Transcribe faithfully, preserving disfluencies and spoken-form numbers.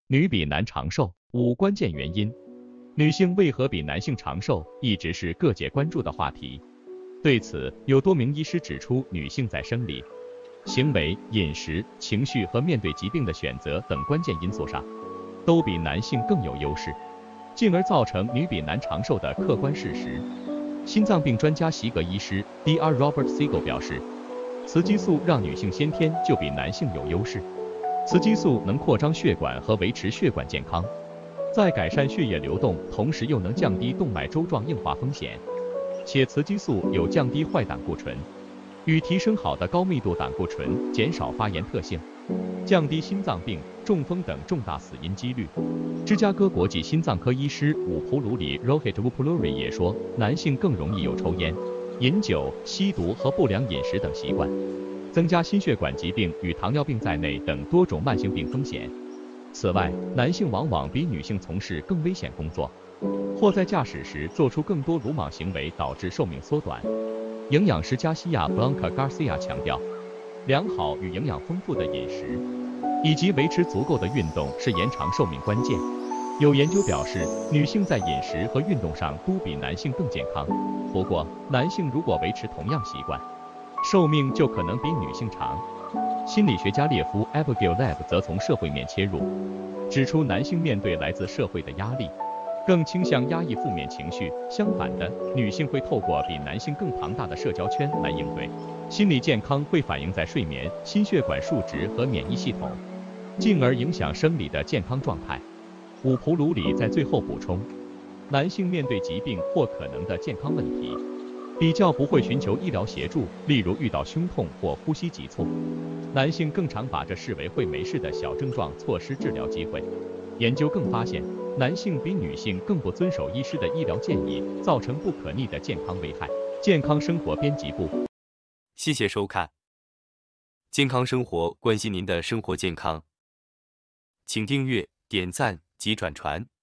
女比男长寿，五关键原因。女性为何比男性长寿，一直是各界关注的话题。对此，有多名医师指出，女性在生理、行为、饮食、情绪和面对疾病的选择等关键因素上，都比男性更有优势，进而造成女比男长寿的客观事实。心脏病专家席格医师 D R Robert Siegel 表示，雌激素让女性先天就比男性有优势。雌激素能扩张血管和维持血管健康，在改善血液流动，同时又能降低动脉粥状硬化风险。且雌激素有降低坏胆固醇与提升好的高密度胆固醇，减少发炎特性，降低心脏病、中风等重大死因几率。芝加哥国际心脏科医师伍普鲁里 Rohit Wupuluri 也说，男性更容易有抽烟、饮酒、吸毒和不良饮食等习惯，增加心血管疾病与糖尿病在内等多种慢性病风险。此外，男性往往比女性从事更危险工作，或在驾驶时做出更多鲁莽行为，导致寿命缩短。营养师加西亚 Blanca Garcia 强调，良好与营养丰富的饮食以及维持足够的运动是延长寿命关键。有研究表示，女性在饮食和运动上都比男性更健康。不过，男性如果维持同样习惯，寿命就可能比女性长。心理学家列夫 Abigail Lab 则从社会面切入，指出男性面对来自社会的压力，更倾向压抑负面情绪，相反的，女性会透过比男性更庞大的社交圈来应对。心理健康会反映在睡眠、心血管数值和免疫系统，进而影响生理的健康状态。伍普鲁里在最后补充，男性面对疾病或可能的健康问题，比较不会寻求医疗协助，例如遇到胸痛或呼吸急促，男性更常把这视为会没事的小症状，错失治疗机会。研究更发现，男性比女性更不遵守医师的医疗建议，造成不可逆的健康危害。健康生活编辑部， 谢谢收看。健康生活关心您的生活健康，请订阅、点赞及转传。